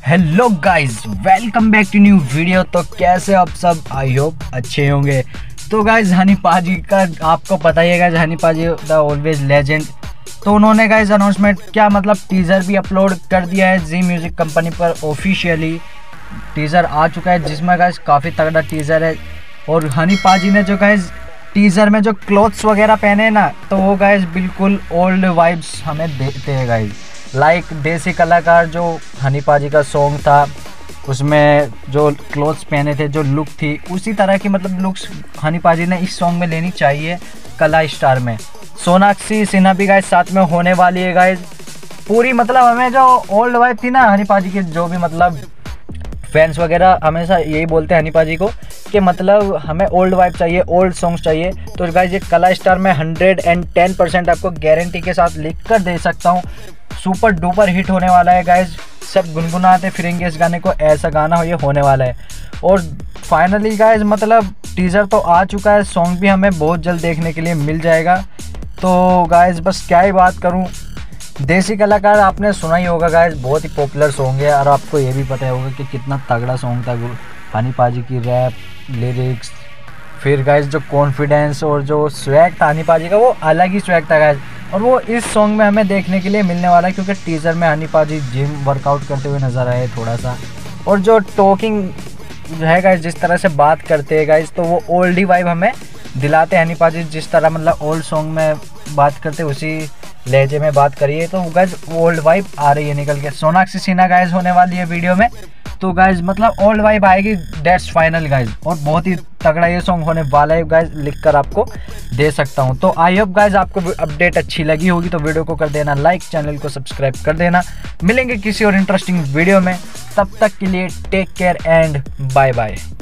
Hello guys, welcome back to new video. तो कैसे आप सब, आई होप अच्छे होंगे। तो गाइस हनी पाजी का आपको पता ही है गाइस, हनी पाजी द ऑलवेज लेजेंड। तो उन्होंने गाइस अनाउंसमेंट क्या मतलब टीज़र भी अपलोड कर दिया है जी म्यूज़िक कंपनी पर। ऑफिशियली टीज़र आ चुका है जिसमें गाइस काफ़ी तगड़ा टीज़र है। और हनी पाजी ने जो गाइस टीज़र में जो क्लोथ्स वगैरह पहने हैं ना, तो वो गाइस बिल्कुल ओल्ड वाइब्स हमें देते हैं गाइस। लाइक देसी कलाकार जो हनी पाजी का सॉन्ग था, उसमें जो क्लोथ्स पहने थे, जो लुक थी, उसी तरह की मतलब लुक्स हनी पाजी ने इस सॉन्ग में लेनी चाहिए कला स्टार में। सोनाक्षी सिन्हा भी गाइस साथ में होने वाली है गाइस। पूरी मतलब हमें जो ओल्ड वाइब थी ना हनी पाजी की, जो भी मतलब फैंस वगैरह हमेशा यही बोलते हैं हनी पाजी को कि मतलब हमें ओल्ड वाइब चाहिए, ओल्ड सॉन्ग्स चाहिए। तो गाइस ये कला स्टार में 110% आपको गारंटी के साथ लिख कर दे सकता हूँ, सुपर डुपर हिट होने वाला है गाइस। सब गुनगुनाते फिरेंगे इस गाने को, ऐसा गाना ये होने वाला है। और फाइनली गाइस मतलब टीज़र तो आ चुका है, सॉन्ग भी हमें बहुत जल्द देखने के लिए मिल जाएगा। तो गाइस बस क्या ही बात करूं, देसी कलाकार आपने सुना ही होगा गाइस, बहुत ही पॉपुलर सॉन्ग है। और आपको ये भी पता होगा कि कितना तगड़ा सॉन्ग था हनी पाजी की रैप लिरिक्स, फिर गाइस जो कॉन्फिडेंस और जो स्वैग था हनी पाजी का, वो अलग ही स्वैग था गाइस। और वो इस सॉन्ग में हमें देखने के लिए मिलने वाला है, क्योंकि टीज़र में हनी पाजी जिम वर्कआउट करते हुए नज़र आए थोड़ा सा। और जो टॉकिंग जो है गाइस, जिस तरह से बात करते हैं गाइस, तो वो ओल्ड ही वाइब हमें दिलाते हैं हनी पाजी। जिस तरह मतलब ओल्ड सॉन्ग में बात करते उसी लहजे में बात करिए, तो गाइस ओल्ड वाइब आ रही है निकल के। सोनाक्षी सिन्हा गाइस होने वाली है वीडियो में, तो गाइस मतलब ओल्ड वाइब आएगी, दैट्स फाइनल गाइस। और बहुत ही तगड़ा ये सॉन्ग होने वाला है गाइस, लिख कर आपको दे सकता हूँ। तो आई होप गाइस आपको अपडेट अच्छी लगी होगी, तो वीडियो को कर देना लाइक, चैनल को सब्सक्राइब कर देना। मिलेंगे किसी और इंटरेस्टिंग वीडियो में, तब तक के लिए take care and bye bye.